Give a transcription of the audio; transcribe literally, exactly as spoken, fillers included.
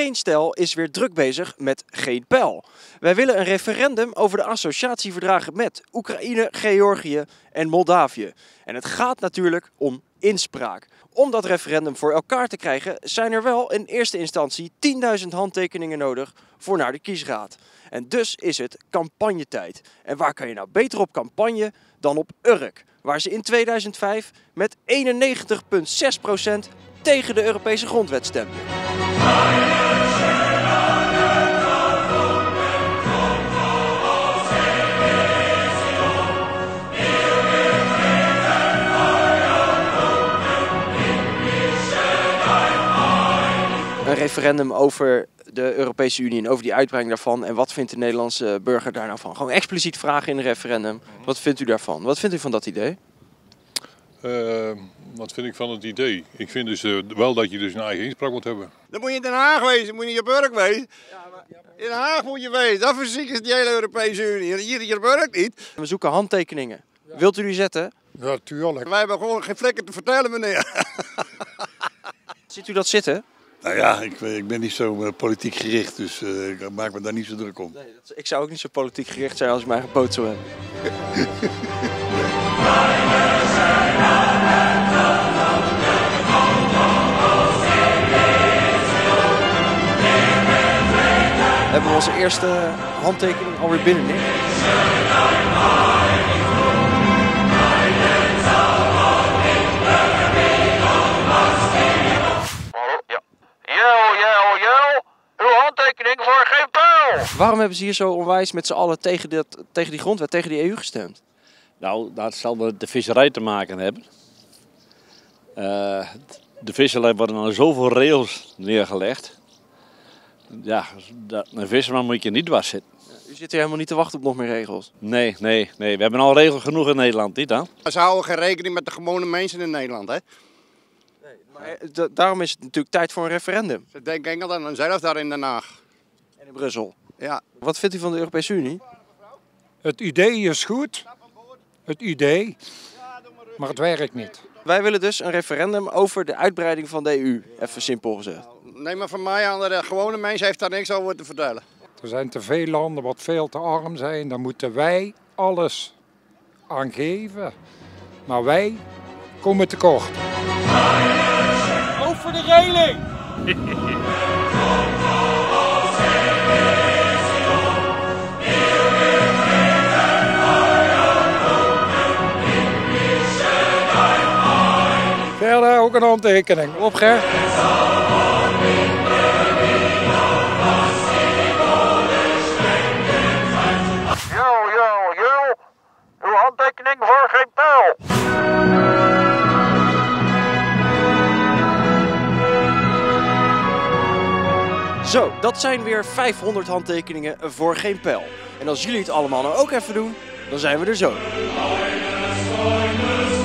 Geen Stijl is weer druk bezig met Geen Pijl. Wij willen een referendum over de associatieverdragen met Oekraïne, Georgië en Moldavië. En het gaat natuurlijk om inspraak. Om dat referendum voor elkaar te krijgen zijn er wel in eerste instantie tienduizend handtekeningen nodig voor naar de kiesraad. En dus is het campagnetijd. En waar kan je nou beter op campagne dan op Urk, waar ze in tweeduizend vijf met eenennegentig komma zes procent tegen de Europese grondwet stemden. Een referendum over de Europese Unie en over die uitbreiding daarvan. En wat vindt de Nederlandse burger daar nou van? Gewoon expliciet vragen in een referendum. Wat vindt u daarvan? Wat vindt u van dat idee? Uh, wat vind ik van het idee? Ik vind dus uh, wel dat je dus een eigen inspraak moet hebben. Dan moet je in Den Haag wezen, moet je op Urk wezen. Ja, maar, ja, maar... In Den Haag moet je wezen, dat fysiek is die hele Europese Unie. Hier, hier op Urk niet. We zoeken handtekeningen. Ja. Wilt u die zetten? Ja, tuurlijk. Wij hebben gewoon geen flikker te vertellen, meneer. Ziet u dat zitten? Nou ja, ik, ik ben niet zo uh, politiek gericht, dus uh, ik maak me daar niet zo druk om. Nee, dat, ik zou ook niet zo politiek gericht zijn als ik mijn eigen poot zou hebben. Hebben we onze eerste handtekening alweer binnen, Nick? Voor Geen Pijl! Waarom hebben ze hier zo onwijs met z'n allen tegen, dit, tegen die grondwet, tegen die E U gestemd? Nou, dat zal met de visserij te maken hebben. Uh, de visserij worden al zoveel regels neergelegd. Ja, dat, een visserman moet je niet dwars zitten. U zit hier helemaal niet te wachten op nog meer regels? Nee, nee, nee. We hebben al regels genoeg in Nederland, niet dan? Ze houden geen rekening met de gewone mensen in Nederland, hè? Nee, maar daarom is het natuurlijk tijd voor een referendum. Ze denken enkel aan zelf daar in Den Haag. En in Brussel. Ja. Wat vindt u van de Europese Unie? Het idee is goed. Het idee. Maar het werkt niet. Wij willen dus een referendum over de uitbreiding van de E U. Even simpel gezegd. Nee, maar van mij aan de gewone mens heeft daar niks over te vertellen. Er zijn te veel landen wat veel te arm zijn. Daar moeten wij alles aan geven. Maar wij komen tekort. Over de reling! Verder ook een handtekening. Op, Ger. Yo, yo, yo. Uw handtekening voor Geen Pijl. Zo, dat zijn weer vijfhonderd handtekeningen voor Geen Pijl. En als jullie het allemaal nou ook even doen, dan zijn we er zo.